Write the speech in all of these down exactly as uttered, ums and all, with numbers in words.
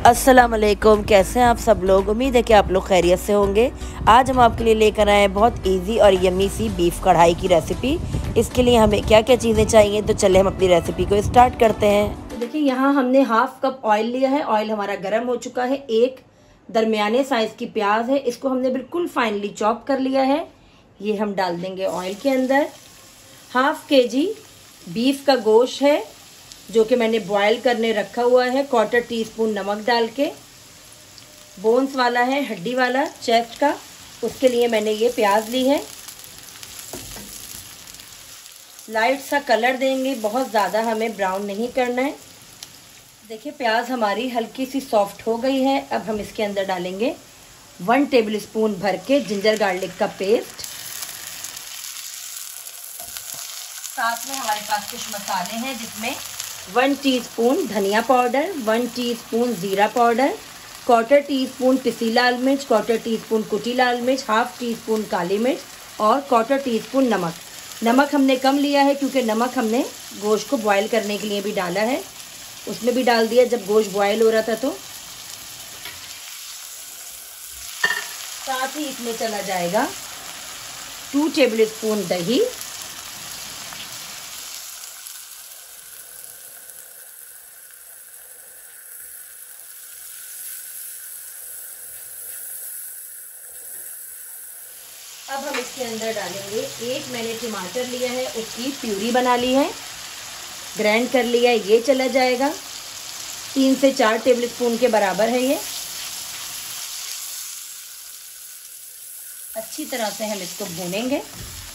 अस्सलाम वालेकुम, कैसे हैं आप सब लोग। उम्मीद है कि आप लोग खैरियत से होंगे। आज हम आपके लिए लेकर आए हैं बहुत इजी और यम्मी सी बीफ कढ़ाई की रेसिपी। इसके लिए हमें क्या क्या चीज़ें चाहिए, तो चले हम अपनी रेसिपी को स्टार्ट करते हैं। तो देखिए, यहाँ हमने हाफ कप ऑयल लिया है। ऑयल हमारा गर्म हो चुका है। एक दरमियाने साइज़ की प्याज है, इसको हमने बिल्कुल फाइनली चॉप कर लिया है। ये हम डाल देंगे ऑयल के अंदर। हाफ के जी बीफ का गोश्त है जो कि मैंने बॉयल करने रखा हुआ है। क्वार्टर टी स्पून नमक डाल के, बोन्स वाला है, हड्डी वाला, चेस्ट का, उसके लिए मैंने ये प्याज ली है। लाइट सा कलर देंगे, बहुत ज़्यादा हमें ब्राउन नहीं करना है। देखिए, प्याज हमारी हल्की सी सॉफ्ट हो गई है। अब हम इसके अंदर डालेंगे वन टेबल स्पून भर के जिंजर गार्लिक का पेस्ट। साथ में हमारे पास कुछ मसाले हैं जिसमें वन टीस्पून धनिया पाउडर, वन टीस्पून ज़ीरा पाउडर, क्वार्टर टी स्पून पिसी लाल मिर्च, क्वार्टर टी स्पून कुटी लाल मिर्च, हाफ टी स्पून काली मिर्च और क्वार्टर टी स्पून नमक। नमक हमने कम लिया है क्योंकि नमक हमने गोश्त को बॉयल करने के लिए भी डाला है, उसमें भी डाल दिया जब गोश्त बॉयल हो रहा था। तो साथ ही इसमें चला जाएगा टू टेबल स्पून दही, अब हम इसके अंदर डालेंगे एक मैंने टमाटर लिया है, उसकी प्यूरी बना ली है, ग्राइंड कर लिया है, ये चला जाएगा। तीन से चार टेबलस्पून के बराबर है ये। अच्छी तरह से हम इसको भूनेंगे।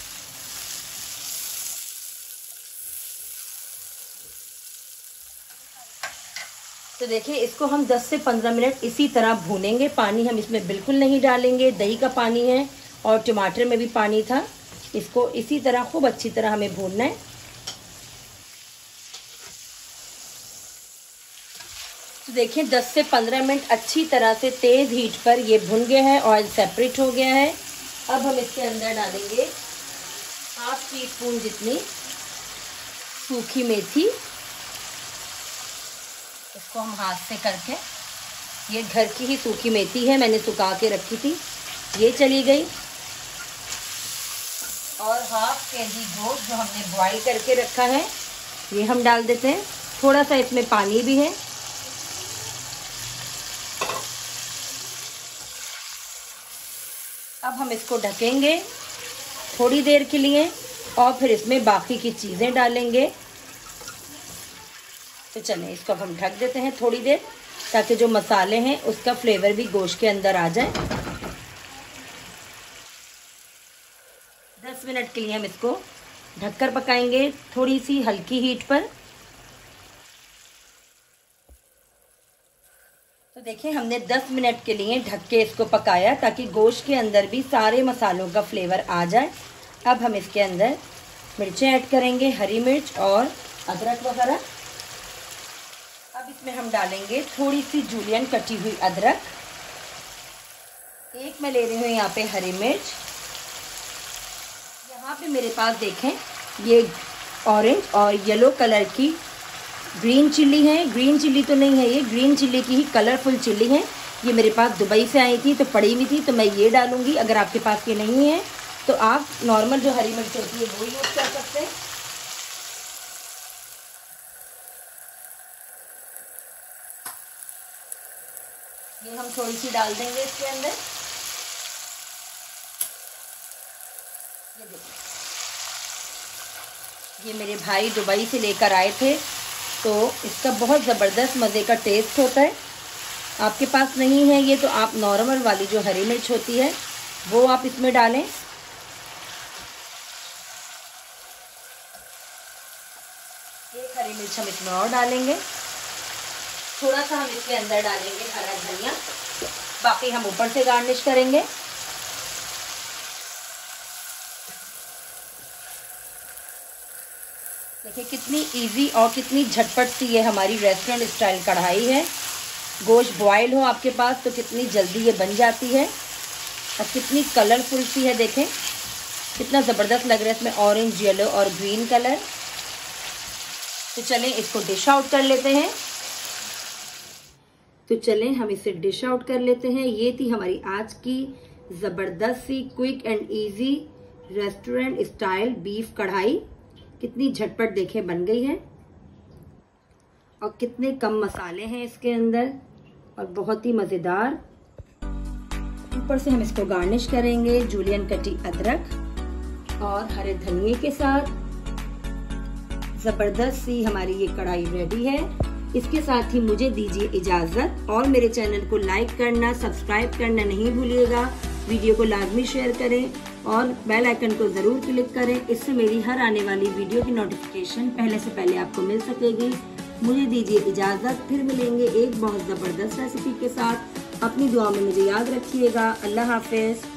तो देखिए, इसको हम दस से पंद्रह मिनट इसी तरह भूनेंगे। पानी हम इसमें बिल्कुल नहीं डालेंगे, दही का पानी है और टमाटर में भी पानी था। इसको इसी तरह खूब अच्छी तरह हमें भूनना है। तो देखिए, दस से पंद्रह मिनट अच्छी तरह से तेज़ हीट पर ये भुन गया है, ऑयल सेपरेट हो गया है। अब हम इसके अंदर डालेंगे हाफ टी स्पून जितनी सूखी मेथी। इसको हम हाथ से करके, ये घर की ही सूखी मेथी है, मैंने सुखा के रखी थी, ये चली गई। और हाफ के जी गोश्त जो हमने बॉईल करके रखा है ये हम डाल देते हैं। थोड़ा सा इसमें पानी भी है। अब हम इसको ढकेंगे थोड़ी देर के लिए और फिर इसमें बाकी की चीज़ें डालेंगे। तो चलें, इसको अब हम ढक देते हैं थोड़ी देर, ताकि जो मसाले हैं उसका फ्लेवर भी गोश्त के अंदर आ जाए। दस मिनट के लिए हम इसको ढककर पकाएंगे, थोड़ी सी हल्की हीट पर। तो देखिए, हमने दस मिनट के लिए ढक के इसको पकाया ताकि गोश्त के अंदर भी सारे मसालों का फ्लेवर आ जाए। अब हम इसके अंदर मिर्चें ऐड करेंगे, हरी मिर्च और अदरक वगैरह। अब इसमें हम डालेंगे थोड़ी सी जूलियन कटी हुई अदरक। एक मैं ले रही हूँ यहाँ पे हरी मिर्च। यहाँ पे मेरे पास देखें, ये ऑरेंज और येलो कलर की ग्रीन चिल्ली है। ग्रीन चिल्ली तो नहीं है, ये ग्रीन चिल्ली की ही कलरफुल चिल्ली है। ये मेरे पास दुबई से आई थी तो पड़ी हुई थी, तो मैं ये डालूंगी। अगर आपके पास ये नहीं है तो आप नॉर्मल जो हरी मिर्च होती है वो यूज़ कर सकते हैं। ये हम थोड़ी सी डाल देंगे इसके अंदर। ये देखिए, ये मेरे भाई दुबई से लेकर आए थे, तो इसका बहुत ज़बरदस्त मज़े का टेस्ट होता है। आपके पास नहीं है ये तो आप नॉर्मल वाली जो हरी मिर्च होती है वो आप इसमें डालें। एक हरी मिर्च हम इसमें और डालेंगे। थोड़ा सा हम इसके अंदर डालेंगे हरा धनिया, बाकी हम ऊपर से गार्निश करेंगे। देखिए, कितनी इजी और कितनी झटपट सी ये हमारी रेस्टोरेंट स्टाइल कढ़ाई है। गोश्त बॉयल हो आपके पास तो कितनी जल्दी ये बन जाती है और कितनी कलरफुल सी है। देखें कितना ज़बरदस्त लग रहा है इसमें ऑरेंज, येलो और ग्रीन कलर। तो चलें इसको डिश आउट कर लेते हैं। तो चलें हम इसे डिश आउट कर लेते हैं। ये थी हमारी आज की जबरदस्त सी quick and easy restaurant style beef kadai. कितनी झटपट देखें बन गई है और कितने कम मसाले हैं इसके अंदर और बहुत ही मजेदार। ऊपर से हम इसको गार्निश करेंगे जूलियन कटी अदरक और हरे धनिए के साथ। जबरदस्त सी हमारी ये कढ़ाई रेडी है। इसके साथ ही मुझे दीजिए इजाजत और मेरे चैनल को लाइक करना, सब्सक्राइब करना नहीं भूलिएगा। वीडियो को लाजमी शेयर करें और बेल आइकन को जरूर क्लिक करें। इससे मेरी हर आने वाली वीडियो की नोटिफिकेशन पहले से पहले आपको मिल सकेगी। मुझे दीजिए इजाजत, फिर मिलेंगे एक बहुत जबरदस्त रेसिपी के साथ। अपनी दुआ में मुझे याद रखिएगा। अल्लाह हाफिज।